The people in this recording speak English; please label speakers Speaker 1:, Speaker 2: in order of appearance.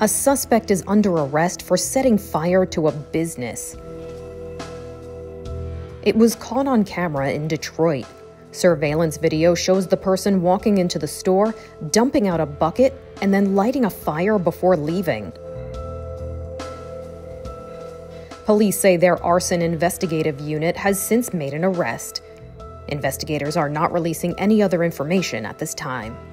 Speaker 1: A suspect is under arrest for setting fire to a business. It was caught on camera in Detroit. Surveillance video shows the person walking into the store, dumping out a bucket, and then lighting a fire before leaving. Police say their arson investigative unit has since made an arrest. Investigators are not releasing any other information at this time.